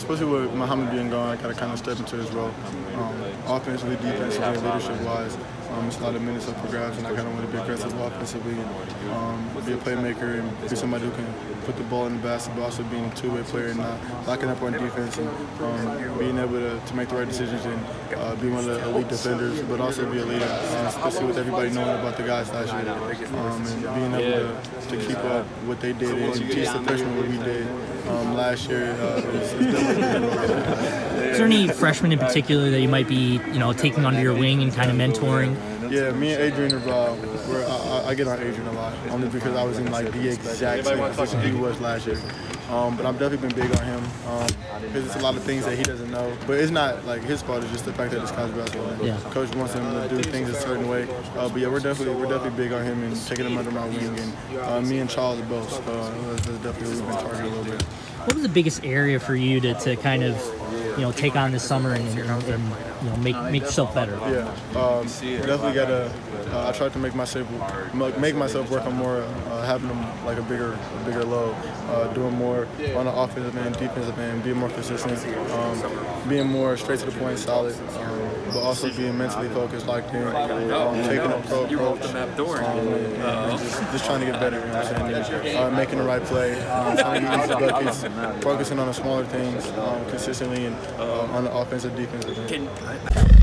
especially with Muhammad being gone, I got to kind of step into his role. Offensively, defensively, and leadership-wise, it's a lot of minutes up for grabs, and I kind of want to be aggressive offensively and be a playmaker and be somebody who can put the ball in the basket, but also being a two-way player and not locking up on defense and being able to make the right decisions and be one of the elite defenders, but also be a leader, especially with everybody knowing about the guys last year, and being able to keep up what they did and teach the freshmen what we did last year is definitely. Is there any freshmen in particular that you might be, taking under your wing and kind of mentoring? Yeah, me and Adrian I get on Adrian a lot, only because I was in like the exact same position he was last year. But I've definitely been big on him because it's a lot of things that he doesn't know. But it's not like his fault; it's just the fact that it's college basketball. Yeah. Coach wants him to do things a certain way. But yeah, we're definitely big on him and taking him under my wing. And me and Charles are both. That's definitely we've been targeting a little bit. What was the biggest area for you to kind of take on this summer and make yourself better? Yeah, definitely gotta. I tried to make myself work on more, having them like a bigger load, doing more on the offensive end, defensive end, being more consistent, being more straight to the point, solid, but also being mentally focused, like taking a pro approach, and just trying to get better. You know what I'm saying? Making the right play, trying to get easy buckets, focusing on the smaller things consistently and on the offensive, defensive end.